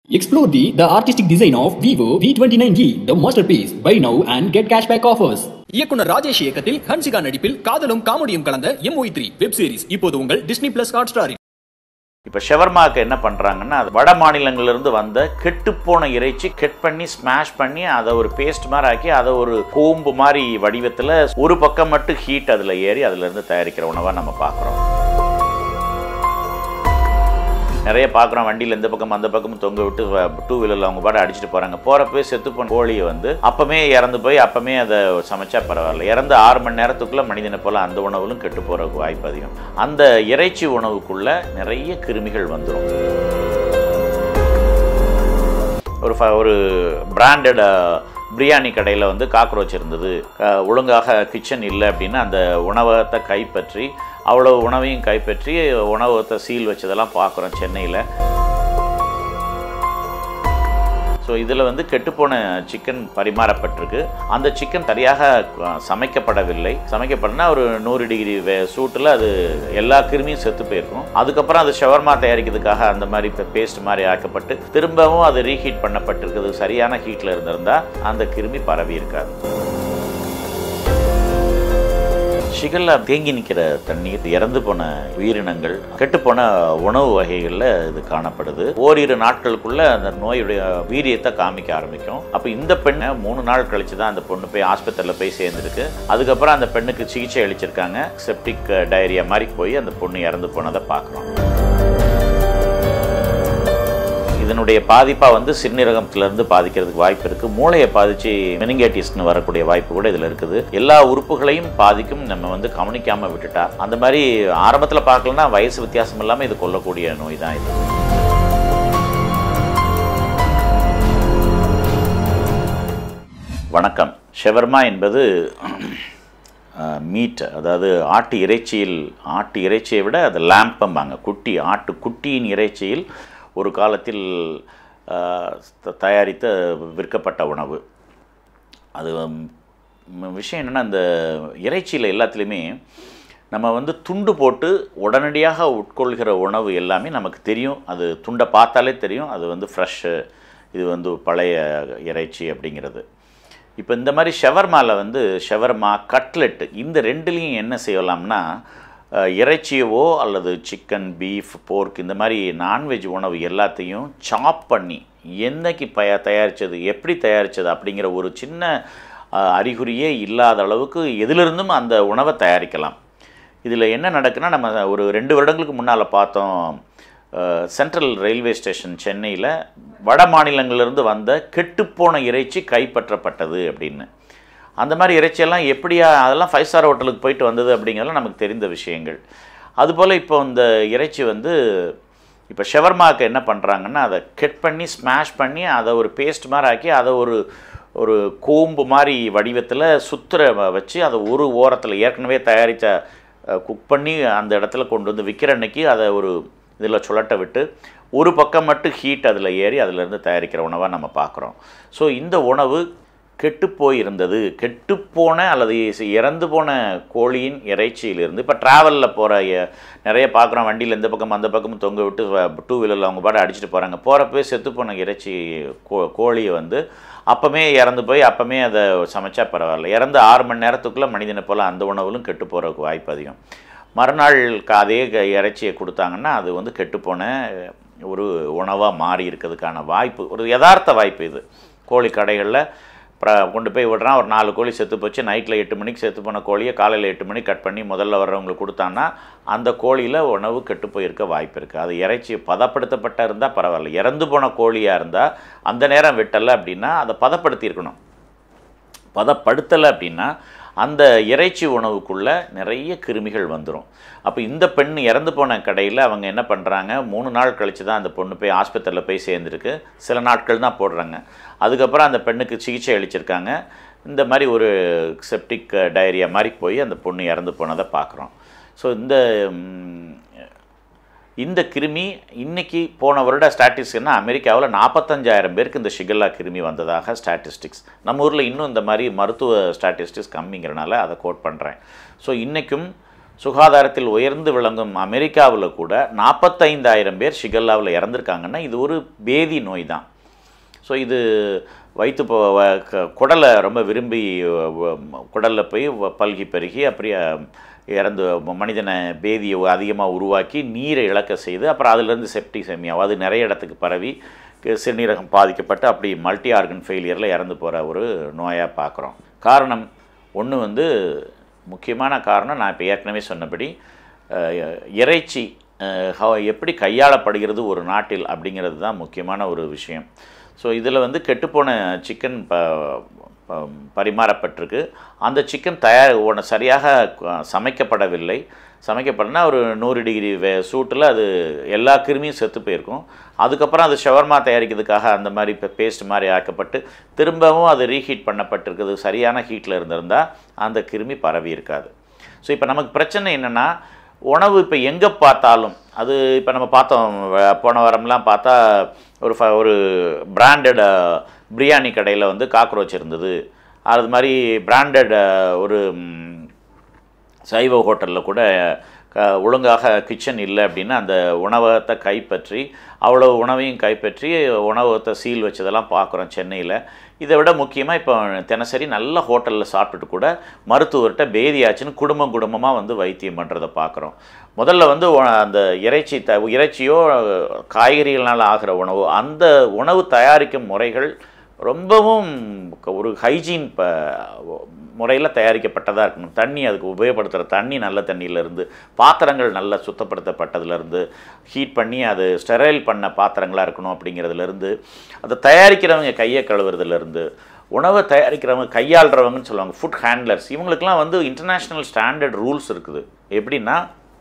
Explore the artistic design of Vivo V29e, the masterpiece. Buy now and get cashback offers. இயக்குனர் ராஜேஷ் இயக்கத்தில் ஹன்சிகா நடிப்பில் காதலும் காமெடியும் கலந்த MOE3 வெப் சீரிஸ் இப்போது உங்கள் டிஸ்னி பிளஸ் ஹாட்ஸ்டாரில். இப்போ ஷவர்மாக்கு என்ன பண்ணுறாங்கன்னா, வட மாநிலங்களிலிருந்து வந்த கெட்டுப்போன இறைச்சி கட் பண்ணி ஸ்மாஷ் பண்ணி அதை ஒரு பேஸ்ட் மாதிரி ஆக்கி அதை ஒரு கோம்பு மாதிரி வடிவத்தில் ஒரு பக்கம் மட்டும் ஹீட் அதில் ஏறி அதிலிருந்து தயாரிக்கிற உணவாக நம்ம பார்க்குறோம். நிறைய பார்க்குறோம், வண்டியில் இந்த பக்கம் அந்த பக்கமும் தொங்க விட்டு டூ வீலரில் அவங்க பாட்டு அடிச்சுட்டு போகிறாங்க. போகிறப்ப செத்துப்போன கோழியை வந்து அப்பமே இறந்து போய் அப்பமே அதை சமைச்சா பரவாயில்ல. இறந்து 6 மணி நேரத்துக்குள்ளே மனிதனை போல் அந்த உணவுகளும் கெட்டு போகிறதுக்கு வாய்ப்பு அதிகம். அந்த இறைச்சி உணவுக்குள்ளே நிறைய கிருமிகள் வந்துடும். ஒரு பிராண்டட் பிரியாணி கடையில் வந்து காக்ரோச் இருந்தது, ஒழுங்காக கிச்சன் இல்லை அப்படின்னா அந்த உணவகத்தை கைப்பற்றி அவ்வளோ உணவையும் கைப்பற்றி உணவகத்தை சீல் வச்சதெல்லாம் பார்க்குறோம் சென்னையில். ஸோ இதில் வந்து கெட்டுப்போன சிக்கன் பரிமாறப்பட்டிருக்கு. அந்த சிக்கன் சரியாக சமைக்கப்படவில்லை. சமைக்கப்படனா ஒரு 100 டிகிரி சூட்டில் அது எல்லா கிருமியும் செத்து போயிருக்கும். அதுக்கப்புறம் அது ஷவர்மா தயாரிக்கிறதுக்காக அந்த மாதிரி இப்போ பேஸ்ட் மாதிரி ஆக்கப்பட்டு திரும்பவும் அது ரீஹீட் பண்ணப்பட்டிருக்குது. சரியான ஹீட்டில் இருந்திருந்தால் அந்த கிருமி பரவி இருக்காது. ஷிகல்லா தேங்கி நிற்கிற தண்ணீர், இறந்து போன உயிரினங்கள், கெட்டுப்போன உணவு வகைகளில் இது காணப்படுது. ஓரிரு நாட்களுக்குள்ள அந்த நோயுடைய வீரியத்தை காமிக்க ஆரம்பிக்கும். அப்போ இந்த பெண்ணை 3 நாள் கழிச்சு தான் அந்த பொண்ணு போய் ஆஸ்பத்திரியில் போய் சேர்ந்துருக்கு. அதுக்கப்புறம் அந்த பெண்ணுக்கு சிகிச்சை அளிச்சிருக்காங்க. செப்டிக் டயரியா மாதிரி போய் அந்த பொண்ணு இறந்து போனதை பார்க்குறோம். இதனுடைய பாதிப்பாக வந்து சிறுநீரகத்திலிருந்து பாதிக்கிறதுக்கு வாய்ப்பு இருக்குது. மூளையை பாதித்து மெனிங்கேட்டிஸ்னு வரக்கூடிய வாய்ப்பு கூட இதில் இருக்குது. எல்லா உறுப்புகளையும் பாதிக்கும். நம்ம வந்து கவனிக்காமல் விட்டுட்டா அந்த மாதிரி ஆரம்பத்தில் பார்க்கலன்னா வயசு வித்தியாசம் இல்லாமல் இது கொல்லக்கூடிய நோய் தான் இது. வணக்கம். ஷவர்மா என்பது மீட், அதாவது ஆட்டு இறைச்சியை விட அது லேம்பம்பாங்க, குட்டியின் இறைச்சியில் ஒரு காலத்தில் தயாரித்த விற்கப்பட்ட உணவு. அது விஷயம் என்னென்னா, அந்த இறைச்சியில் எல்லாத்துலேயுமே நம்ம வந்து துண்டு போட்டு உடனடியாக உட்கொள்கிற உணவு எல்லாமே நமக்கு தெரியும். அது துண்டை பார்த்தாலே தெரியும் அது வந்து ஃப்ரெஷ்ஷு, இது வந்து பழைய இறைச்சி அப்படிங்கிறது. இப்போ இந்த மாதிரி ஷவர்மாவில் வந்து ஷவர்மா, கட்லெட்டு, இந்த ரெண்டுலேயும் என்ன செய்யலாம்னா, இறைச்சியவோ அல்லது சிக்கன், பீஃப், போர்க் இந்த மாதிரி நான்வெஜ் உணவு எல்லாத்தையும் சாப் பண்ணி என்னைக்கு தயாரித்தது, எப்படி தயாரித்தது அப்படிங்கிற ஒரு சின்ன அறிகுறியே இல்லாத அளவுக்கு எதிலிருந்தும் அந்த உணவை தயாரிக்கலாம். இதில் என்ன நடக்குன்னா, நம்ம ஒரு 2 வருடங்களுக்கு முன்னால் பார்த்தோம், சென்ட்ரல் ரயில்வே ஸ்டேஷன் சென்னையில் வட மாநிலங்களிலிருந்து வந்த கெட்டுப்போன இறைச்சி கைப்பற்றப்பட்டது அப்படின்னு. அந்த மாதிரி இறைச்சியெல்லாம் எப்படியா, அதெல்லாம் 5 ஸ்டார் ஹோட்டலுக்கு போயிட்டு வந்தது அப்படிங்கிறதுலாம் நமக்கு தெரிந்த விஷயங்கள். அதுபோல் இப்போ இந்த இறைச்சி வந்து இப்போ ஷவர்மாவுக்கு என்ன பண்ணுறாங்கன்னா, அதை கட் பண்ணி ஸ்மாஷ் பண்ணி அதை ஒரு பேஸ்ட் மாதிரி ஆக்கி அதை ஒரு கோம்பு மாதிரி வடிவத்தில் வச்சு அதை ஒரு ஓரத்தில் ஏற்கனவே தயாரித்த குக் பண்ணி அந்த இடத்துல கொண்டு வந்து விற்கிற அன்னைக்கு அதை ஒரு இதில் சுழட்ட விட்டு ஒரு பக்கம் மட்டும் ஹீட் அதில் ஏறி அதிலிருந்து தயாரிக்கிற உணவாக நம்ம பார்க்குறோம். ஸோ இந்த உணவு கெட்டுப்போயிருந்தது. கெட்டுப்போன அல்லது இறந்து போன கோழியின் இறைச்சியிலிருந்து இப்போ ட்ராவலில் போகிற நிறைய பார்க்குறோம், வண்டியில் இந்த பக்கம் அந்த பக்கமும் தொங்க விட்டு டூ வீலரில் அவங்க பாட்டு அடிச்சுட்டு போகிறாங்க. போகிறப்ப செத்துப்போன இறைச்சி கோழியை வந்து அப்பமே இறந்து போய் அப்பமே அதை சமைச்சா பரவாயில்ல. இறந்து 6 மணி நேரத்துக்குள்ளே மனிதனை போல் அந்த உணவுகளும் கெட்டு போகிறதுக்கு வாய்ப்பு அதிகம். மறுநாள் அதே இறைச்சியை கொடுத்தாங்கன்னா அது வந்து கெட்டுப்போன ஒரு உணவாக மாறி இருக்கிறதுக்கான வாய்ப்பு, ஒரு யதார்த்த வாய்ப்பு இது. கோழி கடைகளில் கொண்டு போய் விடுறான், ஒரு 4 கோழி செத்து போச்சு, நைட்டில் 8 மணிக்கு செத்து போன கோழியை காலையில் 8 மணிக்கு கட் பண்ணி முதல்ல வர்றவங்களுக்கு கொடுத்தான்னா அந்த கோழியில் உணவு கெட்டு போயிருக்க வாய்ப்பு இருக்குது. அது இறைச்சி பதப்படுத்தப்பட்ட இருந்தால் பரவாயில்ல. இறந்து போன கோழியாக இருந்தால் அந்த நேரம் வெட்டலை அப்படின்னா அதை பதப்படுத்தியிருக்கணும். பதப்படுத்தலை அப்படின்னா அந்த இறைச்சி உணவுக்குள்ளே நிறைய கிருமிகள் வந்துடும். அப்போ இந்த பெண் இறந்து போன கடையில் அவங்க என்ன பண்ணுறாங்க, 3 நாள் கழித்து தான் அந்த பொண்ணு போய் ஆஸ்பத்திரியில் போய் சேர்ந்துருக்கு. சில நாட்கள் தான் போடுறாங்க. அதுக்கப்புறம் அந்த பெண்ணுக்கு சிகிச்சை அளிச்சிருக்காங்க. இந்த மாதிரி ஒரு செப்டிக் டயரியா மாதிரி போய் அந்த பொண்ணு இறந்து போனதை பார்க்குறோம். ஸோ இந்த கிருமி இன்றைக்கி போன வருட ஸ்டாட்டிஸ்டிக்ஸ்னா அமெரிக்காவில் 45,000 பேருக்கு இந்த ஷிகல்லா கிருமி வந்ததாக ஸ்டாட்டிஸ்டிக்ஸ். நம்ம ஊரில் இன்னும் இந்த மாதிரி மருத்துவ ஸ்டாட்டிஸ்டிக்ஸ் கம்மிங்கிறனால அதை கோட் பண்ணுறேன். ஸோ இன்றைக்கும் சுகாதாரத்தில் உயர்ந்து விளங்கும் அமெரிக்காவில் கூட 45,000 பேர் ஷிகல்லாவில் இறந்துருக்காங்கன்னா இது ஒரு பேதி நோய் தான். ஸோ இது வயிற்று குடலை ரொம்ப விரும்பி குடலில் போய் பல்கி பெருகி அப்படியே இறந்து மனிதனை பேதியை அதிகமாக உருவாக்கி நீரை இழக்க செய்து அப்புறம் அதிலிருந்து செப்டிசெமியா அது நிறைய இடத்துக்கு பரவி சிறுநீரகம் பாதிக்கப்பட்டு அப்படி மல்டி ஆர்கன் ஃபெயிலியரில் இறந்து போகிற ஒரு நோயாக பார்க்குறோம். காரணம் ஒன்று முக்கியமான காரணம் நான் இப்போ ஏற்கனவே சொன்னபடி இறைச்சி எப்படி கையாளப்படுகிறது ஒரு நாட்டில் அப்படிங்கிறது தான் முக்கியமான ஒரு விஷயம். ஸோ இதில் கெட்டுப்போன சிக்கன் பரிமாறப்பட்டிருக்கு. அந்த சிக்கன் சரியாக சமைக்கப்படவில்லை. சமைக்கப்படனா ஒரு 100 டிகிரி சூட்டில் அது எல்லா கிருமியும் செத்து போயிருக்கும். அதுக்கப்புறம் அது ஷவர்மா தயாரிக்கிறதுக்காக அந்த மாதிரி இப்போ பேஸ்ட் மாதிரி ஆக்கப்பட்டு திரும்பவும் அது ரீஹீட் பண்ணப்பட்டிருக்குது. சரியான ஹீட்டில் இருந்திருந்தால் அந்த கிருமி பரவி இருக்காது. ஸோ இப்போ நமக்கு பிரச்சனை என்னென்னா உணவு இப்போ எங்கே பார்த்தாலும் அது இப்போ நம்ம பார்த்தோம் போன வாரம்லாம் பார்த்தா ஒரு பிராண்டட் பிரியாணி கடையில் காக்ரோச் இருந்தது. அது மாதிரி பிராண்டட் ஒரு சைவ ஹோட்டலில் கூட ஒழுங்காக கிச்சன் இல்லை அப்படின்னா அந்த உணவகத்தை கைப்பற்றி அவ்வளோ உணவையும் கைப்பற்றி உணவகத்தை சீல் வச்சதெல்லாம் பார்க்குறோம் சென்னையில். இதை விட முக்கியமாக இப்போ தினசரி நல்ல ஹோட்டலில் சாப்பிட்டுட்டு கூட மருத்துவர்கிட்ட பேதியாச்சுன்னு குடும்பமாக வைத்தியம் பண்ணுறதை பார்க்குறோம். முதல்ல அந்த இறைச்சியோ காய்கறிகளால் ஆகிற உணவோ அந்த உணவு தயாரிக்கும் முறைகள் ரொம்பவும் ஒரு ஹைஜீன் முறையில் தயாரிக்கப்பட்டதாக இருக்கணும். தண்ணி அதுக்கு உபயோகப்படுத்துகிற தண்ணி நல்ல தண்ணியிலேருந்து, பாத்திரங்கள் நல்லா சுத்தப்படுத்தப்பட்டதுலேருந்து, ஹீட் பண்ணி அது ஸ்டெரைல் பண்ண பாத்திரங்களாக இருக்கணும் அப்படிங்கிறதுலேருந்து, அதை தயாரிக்கிறவங்க கையை கழுவுறதுலேருந்து, உணவை தயாரிக்கிறவங்க கையாளுறவங்கன்னு சொல்லுவாங்க ஃபுட் ஹேண்ட்லர்ஸ், இவங்களுக்கெல்லாம் இன்டர்நேஷ்னல் ஸ்டாண்டர்ட் ரூல்ஸ் இருக்குது. எப்படின்னா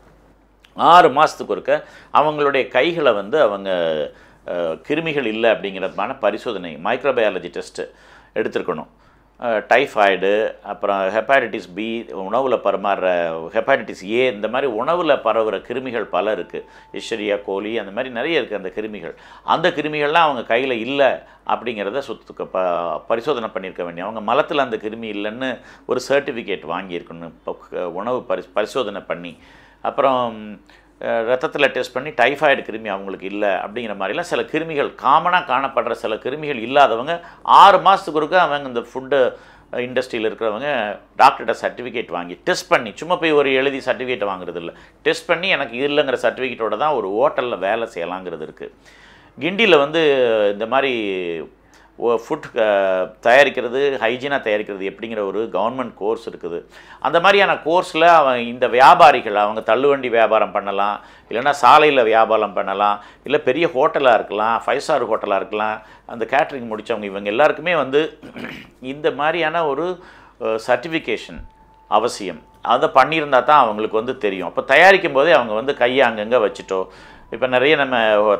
6 மாதத்துக்கு ஒருக்க அவங்களுடைய கைகளை அவங்க கிருமிகள் இல்லை அப்படிங்கிறதுமான பரிசோதனை மைக்ரோபயாலஜி டெஸ்ட்டு எடுத்துருக்கணும். டைஃபாய்டு, அப்புறம் ஹெப்பாட்டிட்டிஸ் பி, உணவில் பரமாறுற ஹெப்பாட்டிட்டிஸ் ஏ, இந்த மாதிரி உணவில் பரவுகிற கிருமிகள் பல இருக்குது. எஸ்செரியா கோலி அந்த மாதிரி நிறைய இருக்குது அந்த கிருமிகள். அந்த கிருமிகள்லாம் அவங்க கையில் இல்லை அப்படிங்கிறத பரிசோதனை பண்ணியிருக்க வேண்டிய, அவங்க மலத்தில் அந்த கிருமி இல்லைன்னு ஒரு சர்டிஃபிகேட் வாங்கியிருக்கணும் உணவு பரிசோதனை பண்ணி. அப்புறம் ரத்தத்தில் டெஸ்ட் பண்ணி டைஃபாய்டு கிருமி அவங்களுக்கு இல்லை அப்படிங்கிற மாதிரிலாம் சில கிருமிகள் காமனாக காணப்படுற சில கிருமிகள் இல்லாதவங்க 6 மாதத்துக்கு ஒருக்க அவங்க இந்த ஃபுட்டு இண்டஸ்ட்ரியில் இருக்கிறவங்க டாக்டர்கிட்ட சர்டிஃபிகேட் வாங்கி டெஸ்ட் பண்ணி, சும்மா போய் ஒரு எழுதி சர்டிஃபிகேட் வாங்குறது இல்லை, டெஸ்ட் பண்ணி எனக்கு இல்லைங்கிற சர்டிஃபிகேட்டோட தான் ஒரு ஹோட்டலில் வேலை செய்யலாங்கிறது இருக்குது. கிண்டியில் இந்த மாதிரி ஃபுட் தயாரிக்கிறது, ஹைஜீனாக தயாரிக்கிறது எப்படிங்கிற ஒரு கவர்மெண்ட் கோர்ஸ் இருக்குது. அந்த மாதிரியான கோர்ஸில் இந்த வியாபாரிகள் அவங்க தள்ளுவண்டி வியாபாரம் பண்ணலாம், இல்லைன்னா சாலையில் வியாபாரம் பண்ணலாம், இல்லை பெரிய ஹோட்டலாக இருக்கலாம், 5 ஸ்டார் ஹோட்டலாக இருக்கலாம், அந்த கேட்ரிங் முடித்தவங்க இவங்க எல்லாருக்குமே இந்த மாதிரியான ஒரு சர்டிஃபிகேஷன் அவசியம். அதை பண்ணியிருந்தால் தான் அவங்களுக்கு தெரியும். அப்போ தயாரிக்கும் போதே அவங்க கையை அங்கங்கே வச்சுட்டோ, இப்போ நிறைய நம்ம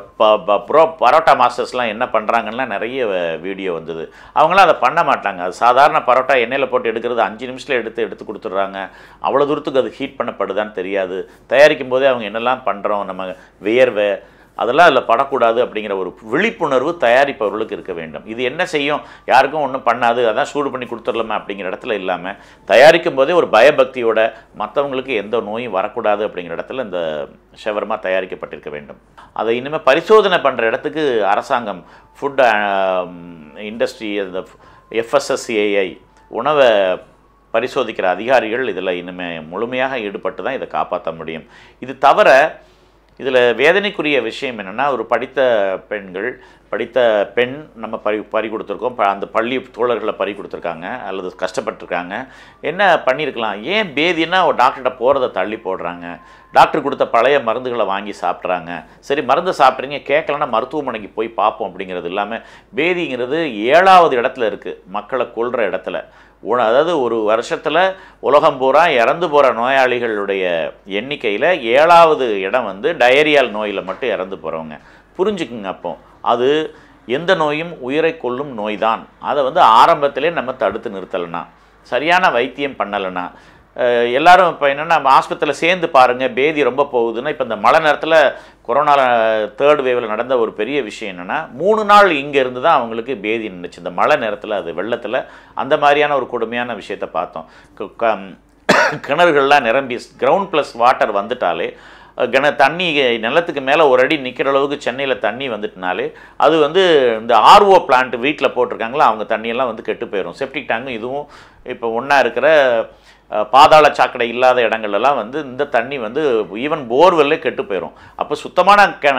பரோட்டா மாஸ்டர்ஸ்லாம் என்ன பண்ணுறாங்கன்னா நிறைய வீடியோ வந்தது. அவங்களாம் அதை பண்ண மாட்டாங்க. அது சாதாரண பரோட்டா எண்ணெயில் போட்டு எடுக்கிறது 5 நிமிஷத்தில் எடுத்து கொடுத்துட்றாங்க. அவ்வளோ தூரத்துக்கு அது ஹீட் பண்ணப்படுதான்னு தெரியாது. தயாரிக்கும் போதே அவங்க என்னெல்லாம் பண்ணுறோம், நம்ம வியர்வை அதெல்லாம் அதில் படக்கூடாது அப்படிங்கிற ஒரு விழிப்புணர்வு தயாரிப்பவர்களுக்கு இருக்க வேண்டும். இது என்ன செய்யும், யாருக்கும் ஒன்றும் பண்ணாது, அதான் சூடு பண்ணி கொடுத்துடலாமே அப்படிங்கிற இடத்துல இல்லாமல், தயாரிக்கும் போதே ஒரு பயபக்தியோட மற்றவங்களுக்கு எந்த நோயும் வரக்கூடாது அப்படிங்கிற இடத்துல இந்த ஷவர்மா தயாரிக்கப்பட்டிருக்க வேண்டும். அதை இனிமேல் பரிசோதனை பண்ணுற இடத்துக்கு அரசாங்கம் ஃபுட் இண்டஸ்ட்ரி, அந்த FSSAI உணவை பரிசோதிக்கிற அதிகாரிகள் இதில் இனிமேல் முழுமையாக ஈடுபட்டு தான் இதை காப்பாற்ற முடியும். இது தவிர இதில் வேதனைக்குரிய விஷயம் என்னென்னா, ஒரு படித்த பெண் நம்ம பறி கொடுத்துருக்கோம், அந்த பள்ளி தோழர்களை பறி கொடுத்துருக்காங்க அல்லது கஷ்டப்பட்டுருக்காங்க. என்ன பண்ணியிருக்கலாம், ஏன் பேதினா ஒரு டாக்டர்கிட்ட போகிறத தள்ளி போடுறாங்க, டாக்டர் கொடுத்த பழைய மருந்துகளை வாங்கி சாப்பிட்றாங்க. சரி, மருந்து சாப்பிட்றீங்க, கேட்கலன்னா மருத்துவமனைக்கு போய் பார்ப்போம் அப்படிங்கிறது இல்லாமல் பேதிங்கிறது 7வது இடத்துல இருக்குது மக்களை கொல்கிற இடத்துல. அதாவது ஒரு வருஷத்தில் உலகம் பூரா இறந்து போகிற நோயாளிகளுடைய எண்ணிக்கையில் 7வது இடம் டயரியால் நோயில் மட்டும் இறந்து போகிறவங்க. புரிஞ்சுக்குங்க. அப்போ அது எந்த நோயும் உயிரை கொல்லும் நோய் தான். அதை ஆரம்பத்திலே நம்ம தடுத்து நிறுத்தலைன்னா, சரியான வைத்தியம் பண்ணலைன்னா, எல்லாரும் இப்போ என்னென்னா ஆஸ்பத்திரியில் சேர்ந்து பாருங்கள், பேதி ரொம்ப போகுதுன்னா, இப்போ இந்த மழை நேரத்தில் கொரோனா 3rd வேவில் நடந்த ஒரு பெரிய விஷயம் என்னென்னா, 3 நாள் இங்கே இருந்து தான் அவங்களுக்கு பேதி நின்றுச்சு. இந்த மழை நேரத்தில் அது வெள்ளத்தில் அந்த மாதிரியான ஒரு கொடுமையான விஷயத்தை பார்த்தோம். கிணறுகள்லாம் நிரம்பி கிரவுண்ட் ப்ளஸ் வாட்டர் வந்துட்டாலே தண்ணி நிலத்துக்கு மேலே ஒரு அடி நிற்கிற அளவுக்கு சென்னையில் தண்ணி வந்துட்டுனாலே அது வந்து இந்த ஆர்ஓ பிளான்ட் வீட்டில் போட்டிருக்காங்களா அவங்க தண்ணியெல்லாம் வந்து கெட்டு போயிடும். செப்டிக் டேங்கும் இதுவும் இப்போ ஒன்றா இருக்கிற பாதாள சாக்கடை இல்லாத இடங்கள்லாம் வந்து இந்த தண்ணி வந்து ஈவன் போர்வெல்லே கெட்டு போயிடும். அப்போ சுத்தமான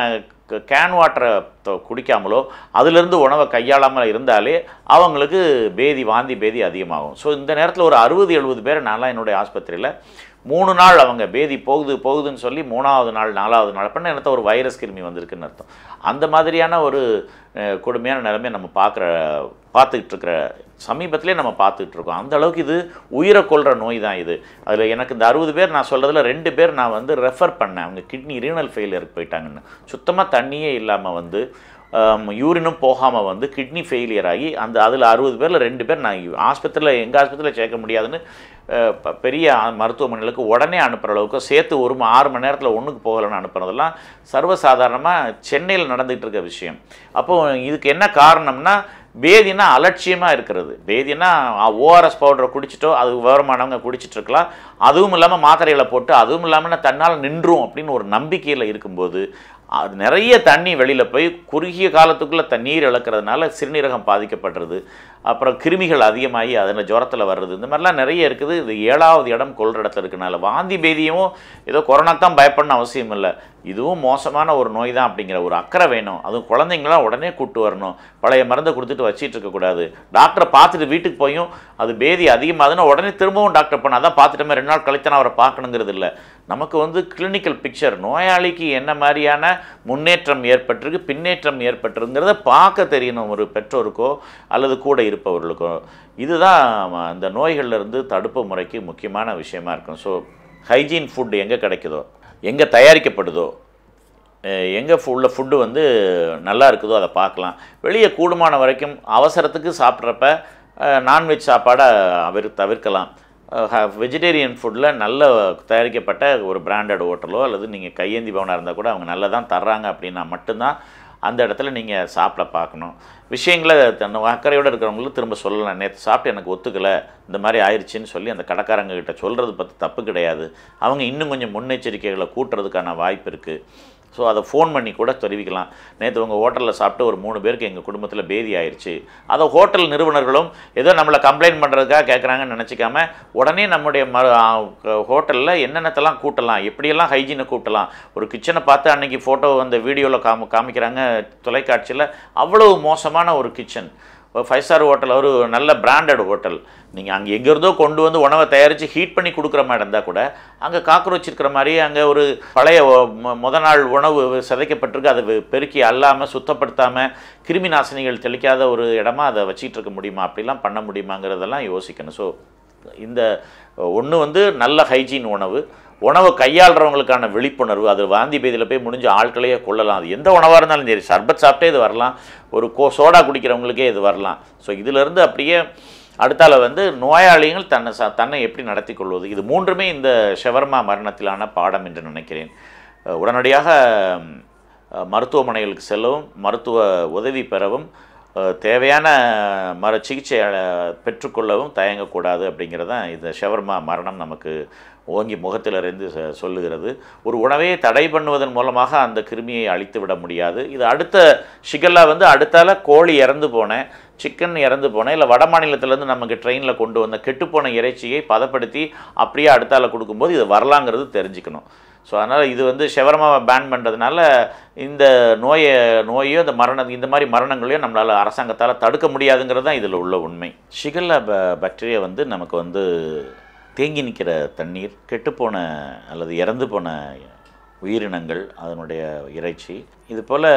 கேன் வாட்டரை குடிக்காமலோ அதிலிருந்து உணவை கையாளாமல் இருந்தாலே அவங்களுக்கு வாந்தி பேதி அதிகமாகும். ஸோ இந்த நேரத்தில் ஒரு 60-70 பேர் நான்லாம் என்னுடைய ஆஸ்பத்திரியில் 3 நாள் அவங்க பேதி போகுதுன்னு சொல்லி 3ஆவது நாள் 4ஆவது நாள் பண்ண நேரத்தை ஒரு வைரஸ் கிருமி வந்திருக்குன்னு அர்த்தம். அந்த மாதிரியான ஒரு கொடுமையான நிலைமையை நம்ம பார்த்துக்கிட்டு இருக்கிற சமீபத்திலே நம்ம பார்த்துக்கிட்டு இருக்கோம். அந்த அளவுக்கு இது உயிரை கொள்கிற நோய் தான் இது. அதில் எனக்கு இந்த 60 பேர் நான் சொல்கிறதுல 2 பேர் நான் வந்து ரெஃபர் பண்ணேன். அவங்க கிட்னி ரீனல் ஃபெயிலியருக்கு போயிட்டாங்கன்னு. சுத்தமாக தண்ணியே இல்லாமல் வந்து யூரினும் போகாமல் வந்து கிட்னி ஃபெயிலியர் ஆகி அதில் 60 பேரில் 2 பேர் நான் எங்கள் ஆஸ்பத்திரியில் சேர்க்க முடியாதுன்னு பெரிய மருத்துவமனைகளுக்கு உடனே அனுப்புகிற அளவுக்கு சேர்த்து 6 மணி நேரத்தில் ஒன்றுக்கு போகலைன்னு அனுப்புறதெல்லாம் சர்வசாதாரணமாக சென்னையில் நடந்துகிட்டு இருக்க விஷயம். அப்போது இதுக்கு என்ன காரணம்னா பேதினா அலட்சியமாக இருக்கிறது. பேதினா ஓஆர்எஸ் பவுடரை குடிச்சிட்டோ அது விவரமானவங்க குடிச்சிட்டு இருக்கலாம். அதுவும் இல்லாமல் மாத்திரைகளை போட்டு அதுவும் இல்லாமல் தன்னால் நின்றும் அப்படின்னு ஒரு நம்பிக்கையில் இருக்கும்போது அது நிறைய தண்ணி வெளியில் போய் குறுகிய காலத்துக்குள்ளே தண்ணீர் இழக்கிறதுனால சிறுநீரகம் பாதிக்கப்படுறது, அப்புறம் கிருமிகள் அதிகமாகி அதில் ஜுரத்தில் வர்றது, இந்த மாதிரிலாம் நிறைய இருக்குது. இது 7ஆவது இடம் கொள்கிற இடத்துல இருக்கனால வாந்தி பேதியும் ஏதோ கொரோனாக்கு தான் பயப்படணும் அவசியம் இல்லை. இதுவும் மோசமான ஒரு நோய் தான் அப்படிங்கிற ஒரு அக்கறை வேணும். அதுவும் குழந்தைங்களாம் உடனே கூப்பிட்டு வரணும். பழைய மருந்தை கொடுத்துட்டு வச்சிட்டு இருக்கக்கூடாது. டாக்டரை பார்த்துட்டு வீட்டுக்கு போயும் அது பேதி அதிகமாகுதுன்னா உடனே திரும்பவும் டாக்டர் பண்ண அதான் பார்த்துட்டோமே 2 நாள் கழித்து அவரை பார்க்கணுங்கிறது இல்லை. நமக்கு வந்து கிளினிக்கல் பிக்சர் நோயாளிக்கு என்ன மாதிரியான முன்னேற்றம் ஏற்பட்டிருக்கு பின்னேற்றம் ஏற்பட்டிருங்கிறத பார்க்க தெரியணும் ஒரு பெற்றோருக்கோ அல்லது கூட இருப்பவர்களுக்கோ. இதுதான் அந்த நோய்கள்லேருந்து தடுப்பு முறைக்கு முக்கியமான விஷயமா இருக்கும். ஸோ ஹைஜீன் ஃபுட் எங்கே கிடைக்குதோ, எங்கே தயாரிக்கப்படுதோ, எங்கே உள்ள ஃபுட்டு வந்து நல்லா இருக்குதோ அதை பார்க்கலாம். வெளியே கூடுமான வரைக்கும் அவசரத்துக்கு சாப்பிட்றப்ப நான்வெஜ் சாப்பாடை தவிர்க்கலாம். வெஜிடேரியன் ஃபுட்டில் நல்ல தயாரிக்கப்பட்ட ஒரு பிராண்டட் ஹோட்டலோ அல்லது நீங்கள் கையேந்தி பவனாக இருந்தால் கூட அவங்க நல்லா தான் தர்றாங்க அப்படின்னா மட்டும்தான் அந்த இடத்துல நீங்கள் சாப்பிட பார்க்கணும். விஷயங்களை அக்கறையோடு இருக்கிறவங்களுக்கு திரும்ப சொல்லலாம். நேற்று சாப்பிட்டு எனக்கு ஒத்துக்கலை இந்த மாதிரி ஆயிடுச்சின்னு சொல்லி அந்த கடைக்காரங்ககிட்ட சொல்கிறது பற்றி தப்பு கிடையாது. அவங்க இன்னும் கொஞ்சம் முன்னெச்சரிக்கைகளை கூட்டுறதுக்கான வாய்ப்பு இருக்குது. ஸோ அதை ஃபோன் பண்ணி கூட தெரிவிக்கலாம். நேற்று உங்கள் ஹோட்டலில் சாப்பிட்டு ஒரு 3 பேருக்கு எங்கள் குடும்பத்தில் பேதி ஆயிடுச்சு. அதை ஹோட்டல் நிறுவனர்களும் ஏதோ நம்மளை கம்ப்ளைண்ட் பண்ணுறதுக்காக கேட்குறாங்கன்னு நினச்சிக்காம உடனே நம்முடைய ஹோட்டலில் என்னென்னத்தெல்லாம் கூட்டலாம், எப்படியெல்லாம் ஹைஜீனை கூட்டலாம். ஒரு கிச்சனை பார்த்து அன்றைக்கி ஃபோட்டோ அந்த வீடியோவில் காமிக்கிறாங்க தொலைக்காட்சியில். அவ்வளோ மோசமான ஒரு கிச்சன். 5 ஸ்டார் ஹோட்டல், ஒரு நல்ல பிராண்டட் ஹோட்டல். நீங்கள் அங்கே எங்கேருந்தோ கொண்டு வந்து உணவை தயாரித்து ஹீட் பண்ணி கொடுக்குற மாதிரி இருந்தால் கூட அங்கே காக்ரோச் இருக்கிற மாதிரி அங்கே ஒரு பழைய நாள் உணவு சிதைக்கப்பட்டிருக்கு. அதை பெருக்கி அல்லாமல் சுத்தப்படுத்தாமல் கிருமி நாசினிகள் தெளிக்காத ஒரு இடமா அதை வச்சிட்டு இருக்க முடியுமா, அப்படிலாம் பண்ண முடியுமாங்கிறதெல்லாம் யோசிக்கணும். ஸோ இந்த ஒன்று வந்து நல்ல ஹைஜீன் உணவை கையாளுறவங்களுக்கான விழிப்புணர்வு. அது வாந்தி பேதியில் போய் முடிஞ்ச ஆட்களையே கொள்ளலாம். அது எந்த உணவாக இருந்தாலும் சரி, சர்பத் சாப்பிட்டே இது வரலாம், ஒரு சோடா குடிக்கிறவங்களுக்கே இது வரலாம். ஸோ இதிலேருந்து அப்படியே அடுத்தால வந்து நோயாளிகள் தன்னை எப்படி நடத்தி கொள்வது, இது 3மே இந்த ஷவர்மா மரணத்திலான பாடம் என்று நினைக்கிறேன். உடனடியாக மருத்துவமனைகளுக்கு செல்லவும் மருத்துவ உதவி பெறவும் தேவையான சிகிச்சை பெற்றுக்கொள்ளவும் தயங்கக்கூடாது அப்படிங்கிறது தான் இந்த ஷவர்மா மரணம் நமக்கு ஓங்கி முகத்திலிருந்து சொல்லுகிறது. ஒரு உணவை தடை பண்ணுவதன் மூலமாக அந்த கிருமியை அழித்து விட முடியாது. இது அடுத்த ஷிகல்லா வந்து அடுத்தால கோழி இறந்து போனேன், சிக்கன் இறந்து போனேன், இல்லை வட மாநிலத்திலேருந்து நமக்கு ட்ரெயினில் கொண்டு வந்த கெட்டுப்போன இறைச்சியை பதப்படுத்தி அப்படியே அடுத்தால கொடுக்கும்போது இது வரலாங்கிறது தெரிஞ்சுக்கணும். ஸோ அதனால் இது வந்து ஷவர்மாவை பேன் பண்ணுறதுனால இந்த நோயோ இந்த மாதிரி மரணங்களையும் நம்மளால் அரசாங்கத்தால் தடுக்க முடியாதுங்கிறது தான் இதில் உள்ள உண்மை. ஷிகல்லா பாக்டீரியா வந்து நமக்கு வந்து தேங்கி நிற்கிற தண்ணீர், கெட்டுப்போன அல்லது இறந்து போன உயிரினங்கள், அதனுடைய இறைச்சி, இது போல்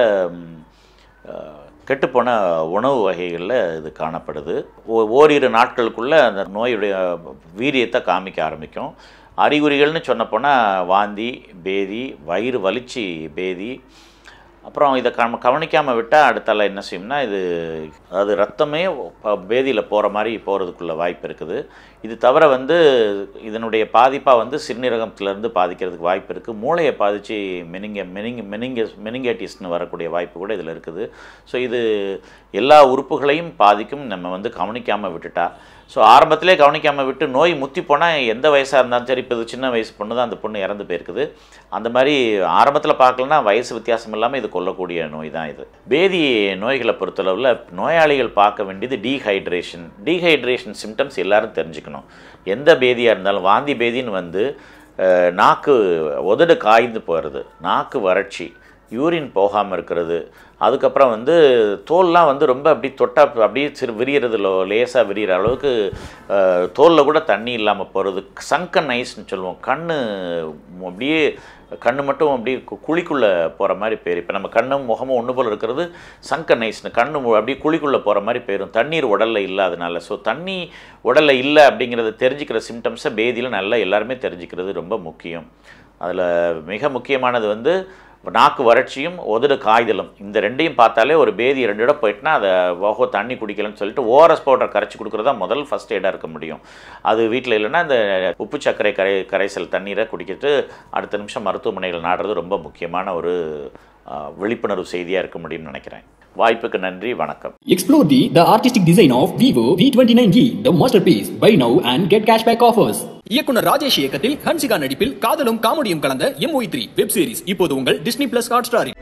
கெட்டுப்போன உணவு வகைகளில் இது காணப்படுது. ஓரிரு நாட்களுக்குள்ளே அந்த நோயுடைய வீரியத்தை காமிக்க ஆரம்பிக்கும். அறிகுறிகள்னு சொன்னப்போனால் வாந்தி, பேதி, வயிறு வலிச்சு பேதி, அப்புறம் இதை கவனிக்காமல் விட்டால் அடுத்தால என்ன செய்யும்னா இது அதாவது ரத்தமே பேதியில் போகிற மாதிரி போகிறதுக்குள்ள வாய்ப்பு இருக்குது. இது தவிர வந்து இதனுடைய பாதிப்பாக வந்து சிறுநீரகத்திலேருந்து பாதிக்கிறதுக்கு வாய்ப்பு இருக்குது. மூளையை பாதித்து மெனிங்கேட்டிஸ்னு வரக்கூடிய வாய்ப்பு கூட இதில் இருக்குது. ஸோ இது எல்லா உறுப்புகளையும் பாதிக்கும். நம்ம வந்து கவனிக்காமல் விட்டுட்டா ஸோ ஆரம்பத்திலே கவனிக்காமல் விட்டு நோய் முத்தி போனால் எந்த வயசாக இருந்தாலும் சரி, இப்போ சின்ன வயசு பொண்ணு தான் அந்த பொண்ணு இறந்து போயிருக்குது. அந்த மாதிரி ஆரம்பத்தில் பார்க்கலன்னா வயசு வித்தியாசம் இல்லாமல் இது கொல்லக்கூடிய நோய் தான் இது. பேதி நோய்களை பொறுத்தளவில் நோயாளிகள் பார்க்க வேண்டியது டீஹைட்ரேஷன் சிம்டம்ஸ் எல்லாரும் தெரிஞ்சுக்கணும். எந்த பேதியாக இருந்தாலும், வாந்தி பேதின்னு வந்து நாக்கு உதடு காய்ந்து போகிறது, நாக்கு வறட்சி, யூரின் போகாமல் இருக்கிறது, அதுக்கப்புறம் வந்து தோல்லாம் வந்து ரொம்ப அப்படி தொட்டால் அப்படியே விரிகிறது, லேசாக விரிகிற அளவுக்கு தோலில் கூட தண்ணி இல்லாமல் போகிறது, சங்கன் ஐஸ்ன்னு சொல்லுவோம், அப்படியே கண்ணு மட்டும் அப்படியே குழிக்குள்ளே போகிற மாதிரி போயிடும். இப்போ நம்ம கண்ணும் முகமும் ஒன்று போல் இருக்கிறது சங்கன் ஐஸ்னு, கண்ணு அப்படியே குழிக்குள்ளே போகிற மாதிரி போயிடும், தண்ணீர் உடலில் இல்லாதனால. ஸோ தண்ணி உடலில் இல்லை அப்படிங்கிறத தெரிஞ்சுக்கிற சிம்டம்ஸை பேதியில் நல்லா எல்லாருமே தெரிஞ்சுக்கிறது ரொம்ப முக்கியம். அதில் மிக முக்கியமானது வந்து நாக்கு வறட்சியும் உதடு காய்தலும். இந்த ரெண்டையும் பார்த்தாலே ஒரு பேதி 2 இடம் போயிட்டுனா அதை தண்ணி குடிக்கலன்னு சொல்லிட்டு ஓஆர்எஸ் பவுடர் கரைச்சி கொடுக்குறதா முதல் ஃபஸ்ட் எய்டாக இருக்க முடியும். அது வீட்டில் இல்லைன்னா இந்த உப்பு சர்க்கரை கரைசல் தண்ணீரை குடிக்கிட்டு அடுத்த நிமிஷம் மருத்துவமனைகள் நாடுறது ரொம்ப முக்கியமான ஒரு விழிப்புணர்வு செய்தியாக இருக்க முடியும்னு நினைக்கிறேன். வாய்ப்புக்கு நன்றி, வணக்கம். Explore the artistic design of Vivo V29e, the masterpiece. Buy now and get cashback offers. இயக்குனர் ராஜேஷ் இயக்கத்தில் ஹன்சிகா நடிப்பில் காதலும் காமெடியும் கலந்த MOE3 வெப் சீரிஸ் இப்போது உங்கள் டிஸ்னி பிளஸ் ஹாட் ஸ்டாரில்.